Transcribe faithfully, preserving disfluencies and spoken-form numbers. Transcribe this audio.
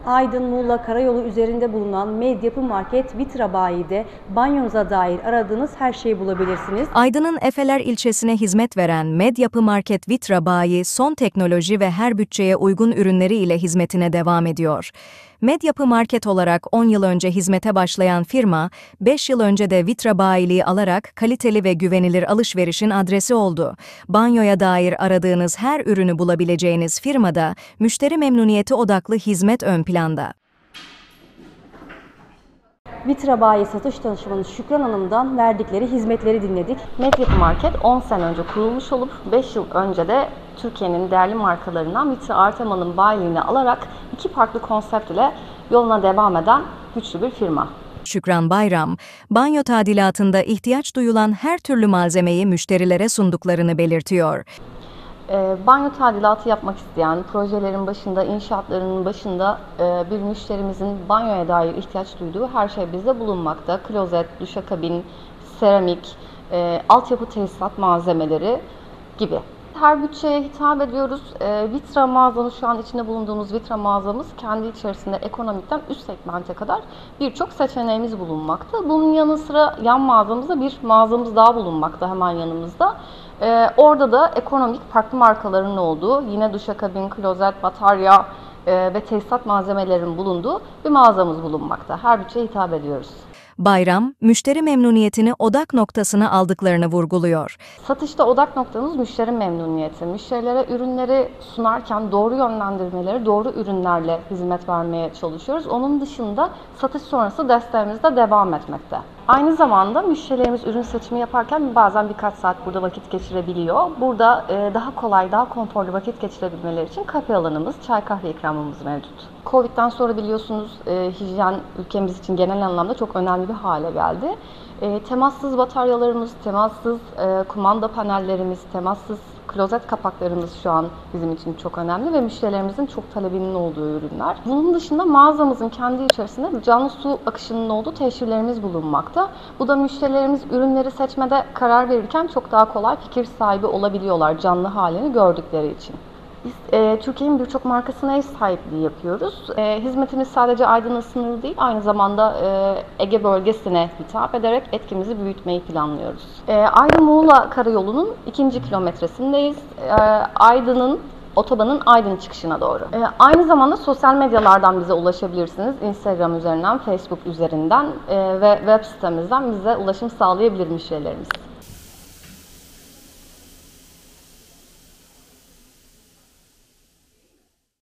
Aydın-Muğla Karayolu üzerinde bulunan Medyapı Market Vitra Bayi'de banyonuza dair aradığınız her şeyi bulabilirsiniz. Aydın'ın Efeler ilçesine hizmet veren Medyapı Market Vitra Bayi, son teknoloji ve her bütçeye uygun ürünleri ile hizmetine devam ediyor. Medyapı Market olarak on yıl önce hizmete başlayan firma, beş yıl önce de Vitra bayiliği alarak kaliteli ve güvenilir alışverişin adresi oldu. Banyoya dair aradığınız her ürünü bulabileceğiniz firmada, müşteri memnuniyeti odaklı hizmet ön planda. Vitra Bayi satış danışmanı Şükran Hanım'dan verdikleri hizmetleri dinledik. Medyapı Market on sene önce kurulmuş olup beş yıl önce de Türkiye'nin değerli markalarından Vitra Artema'nın bayiliğini alarak iki farklı konsept ile yoluna devam eden güçlü bir firma. Şükran Bayram, banyo tadilatında ihtiyaç duyulan her türlü malzemeyi müşterilere sunduklarını belirtiyor. E, banyo tadilatı yapmak isteyen, projelerin başında, inşaatlarının başında e, bir müşterimizin banyoya dair ihtiyaç duyduğu her şey bizde bulunmakta. Klozet, duşakabin, seramik, e, altyapı tesisat malzemeleri gibi. Her bütçeye hitap ediyoruz. E, Vitra mağazamız, şu an içinde bulunduğumuz Vitra mağazamız kendi içerisinde ekonomikten üst segmente kadar birçok seçeneğimiz bulunmakta. Bunun yanı sıra yan mağazamızda bir mağazamız daha bulunmakta hemen yanımızda. Ee, orada da ekonomik farklı markaların olduğu, yine duşakabin, klozet, batarya e, ve tesisat malzemelerinin bulunduğu bir mağazamız bulunmakta. Her bütçeye hitap ediyoruz. Bayram, müşteri memnuniyetini odak noktasına aldıklarını vurguluyor. Satışta odak noktamız müşteri memnuniyeti. Müşterilere ürünleri sunarken doğru yönlendirmeleri, doğru ürünlerle hizmet vermeye çalışıyoruz. Onun dışında satış sonrası desteğimiz de devam etmekte. Aynı zamanda müşterilerimiz ürün seçimi yaparken bazen birkaç saat burada vakit geçirebiliyor. Burada daha kolay, daha konforlu vakit geçirebilmeleri için kafe alanımız, çay kahve ikramımız mevcut. Covid'den sonra biliyorsunuz hijyen ülkemiz için genel anlamda çok önemli bir hale geldi. Temassız bataryalarımız, temassız kumanda panellerimiz, temassız klozet kapaklarımız şu an bizim için çok önemli ve müşterilerimizin çok talebinin olduğu ürünler. Bunun dışında mağazamızın kendi içerisinde canlı su akışının olduğu teşhirlerimiz bulunmakta. Bu da müşterilerimiz ürünleri seçmede karar verirken çok daha kolay fikir sahibi olabiliyorlar canlı halini gördükleri için. Biz e, Türkiye'nin birçok markasına ev sahipliği yapıyoruz. E, hizmetimiz sadece Aydın'a sınırlı değil, aynı zamanda e, Ege bölgesine hitap ederek etkimizi büyütmeyi planlıyoruz. E, Aydın-Muğla Karayolu'nun ikinci kilometresindeyiz. E, Aydın'ın Otobanın Aydın çıkışına doğru. E, aynı zamanda sosyal medyalardan bize ulaşabilirsiniz. Instagram üzerinden, Facebook üzerinden e, ve web sitemizden bize ulaşım sağlayabilir müşterilerimiz.